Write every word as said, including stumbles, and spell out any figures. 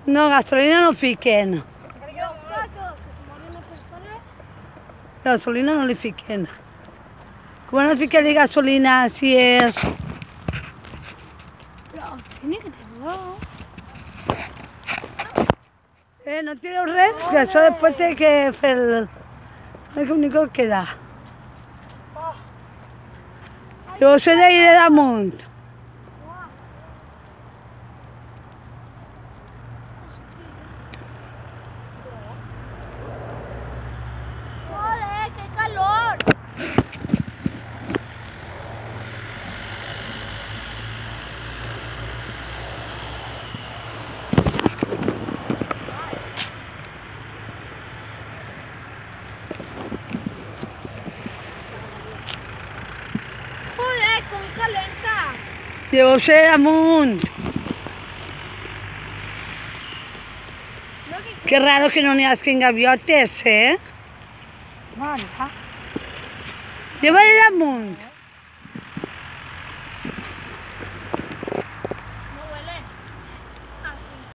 No, gasolina no fiquen. Gasolina no li fiquen. Com no fiquen gasolina si és... Però tiene que tenerlo. Eh, no tireu res, que això després té que fer el... El únic que queda. Jo sé d'ahir de damunt. Joder, qué calor. Joder, con calenta. Jo sé damunt. Qué raro que no n'hi hagi gaviotes, eh? Mare, Lleva de damunt.